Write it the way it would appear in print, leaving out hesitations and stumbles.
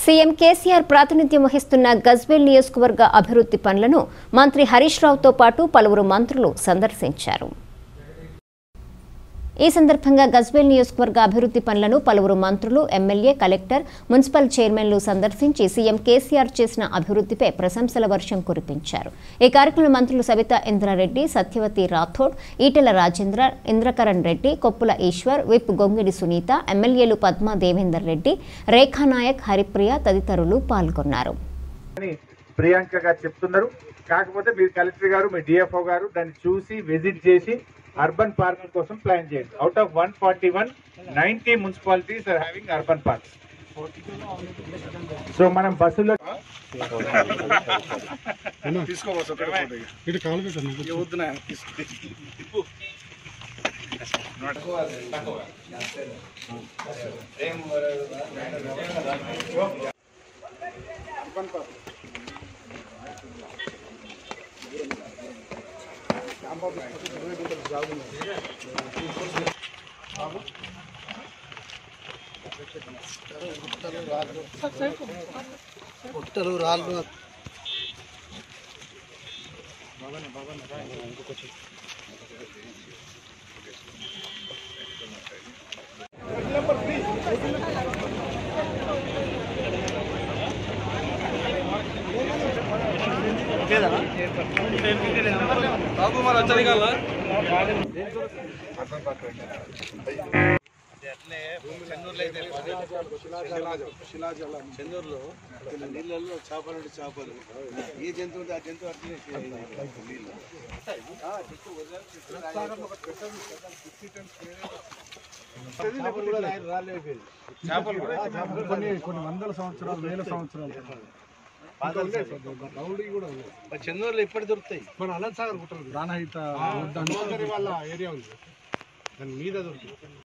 CM KCR ప్రాతినిధ్యం వహిస్తున్న గజ్వేల్ నియోజకవర్గ అభివృద్ధి పనులను మంత్రి హరీష్ రావుతో పాటు పలువురు మంత్రులు సందర్శించారు. ఈ సందర్భంగా గజ్వేల్ నియోజకవర్గ అభివృద్ధి పనులను పలువురు మంత్రులు, ఎమ్మెల్యే, కలెక్టర్, మున్సిపల్ చైర్మన్లు సందర్శించి సీఎం కేసీఆర్ చేసిన అభివృద్ధిపై ప్రశంసల వర్షం కురిపించారు. ఈ కార్యక్రమంలో మంత్రులు సబితా ఇంద్రారెడ్డి, సత్యవతి రాథోడ్, ఈటెల రాజేంద్ర, ఇంద్రకరణ్ రెడ్డి, కొప్పుల ఈశ్వర్, విప్ గొంగిడి సునీత, ఎమ్మెల్యేలు పద్మా దేవేందర్ రెడ్డి, రేఖానాయక్, హరిప్రియ తదితరులు పాల్గొన్నారు. ప్రియాంక గారు చెప్తున్నారు. కాకపోతే మీరు కలెక్టర్ గారు, మీ డిఎఫ్ఓ గారు దాన్ని చూసి విజిట్ చేసి అర్బన్ పార్కింగ్ కోసం ప్లాన్ చేయండి. Out of 141, 90 municipalities are having urban parks. So మనం బస్సులో పుట్టలు రాళ్ళు బాబు మరి వచ్చారు కదా చెన్నూరులో నీళ్ళల్లో చేపలు చేపలు ఏ జంతువు ఆ జంతువు కొన్ని వందల సంవత్సరాలు, వేల సంవత్సరాలు చెన్నూరులో ఇప్పటి దొరుకుతాయి. మన అనంతసాగర్ గుట్టలు ప్రాణహిత వాళ్ళ ఏరియా ఉంది, దాని మీద దొరుకుతాయి.